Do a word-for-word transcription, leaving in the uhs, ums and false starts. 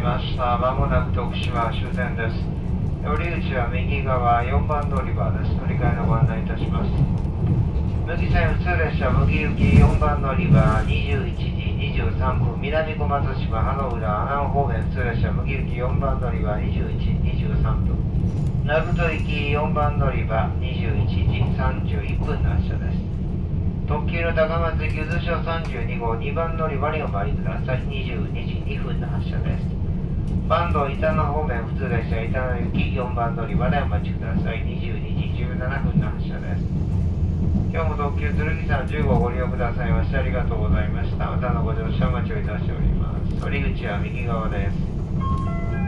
ました。まもなく徳島終点です。寄り口は右側よんばん乗り場です。乗り換えのご案内いたします。麦線普通列車麦行きよんばん乗り場にじゅういちじにじゅうさんぷん、南小松島葉の浦阿南方面普通列車麦行きよんばん乗り場にじゅういちじにじゅうさんぷん、鳴門行きよんばん乗り場にじゅういちじさんじゅういっぷんの発車です。特急の高松行き渦潮さんじゅうに号にばん乗り場にお参りください。にじゅうにじにふんの発車です。坂東板野方面普通列車板野行きよんばん乗り場でお待ちください。にじゅうにじじゅうななふんの発車です。今日も特急剣山じゅう号をご利用くださいましてありがとうございました。またのご乗車お待ちをいたしております。折口は右側です。